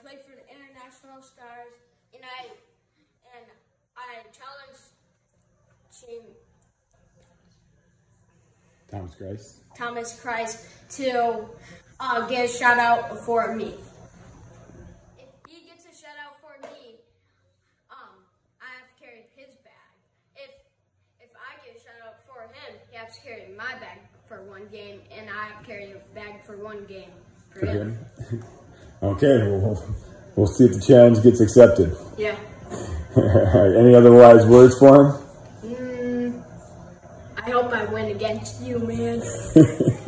play for the International Stars, and I challenged team Thomas Greiss to get a shout out for me. If he gets a shout out for me, I have to carry his bag. If I get a shout out for him, he has to carry my bag for one game, and I have to carry a bag for one game for him. Okay, we'll see if the challenge gets accepted. Yeah. Any other wise words for him? I hope I win against you, man.